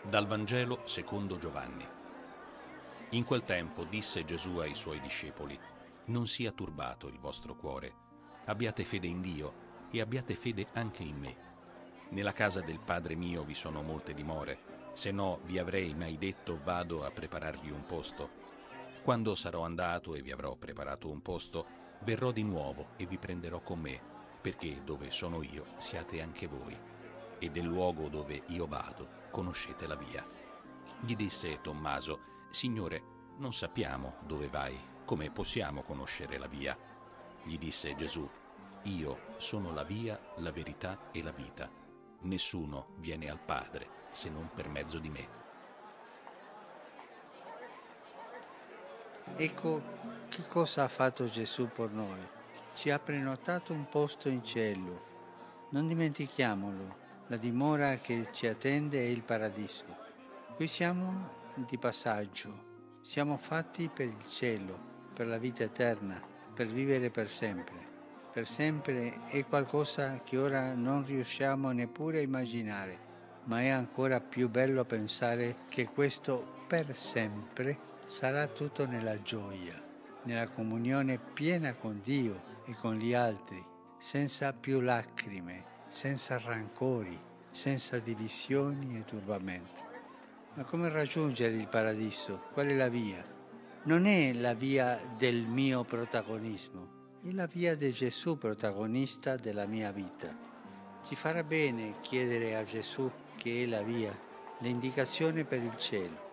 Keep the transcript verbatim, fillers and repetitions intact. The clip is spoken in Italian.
Dal Vangelo secondo Giovanni. In quel tempo disse Gesù ai suoi discepoli: non sia turbato il vostro cuore, abbiate fede in Dio e abbiate fede anche in me. Nella casa del Padre mio vi sono molte dimore, se no vi avrei mai detto vado a prepararvi un posto. Quando sarò andato e vi avrò preparato un posto, verrò di nuovo e vi prenderò con me, perché dove sono io siate anche voi, e del luogo dove io vado conoscete la via. Gli disse Tommaso: Signore, non sappiamo dove vai, come possiamo conoscere la via? Gli disse Gesù: io sono la via, la verità e la vita. Nessuno viene al Padre se non per mezzo di me. Ecco che cosa ha fatto Gesù per noi. Ci ha prenotato un posto in cielo. Non dimentichiamolo, la dimora che ci attende è il paradiso. Qui siamo di passaggio, siamo fatti per il cielo, per la vita eterna, per vivere per sempre. Per sempre è qualcosa che ora non riusciamo neppure a immaginare, ma è ancora più bello pensare che questo per sempre sarà tutto nella gioia, nella comunione piena con Dio e con gli altri, senza più lacrime, senza rancori, senza divisioni e turbamenti. Ma come raggiungere il paradiso? Qual è la via? Non è la via del mio protagonismo, è la via di Gesù protagonista della mia vita. Ci farà bene chiedere a Gesù, che è la via, l'indicazione per il cielo.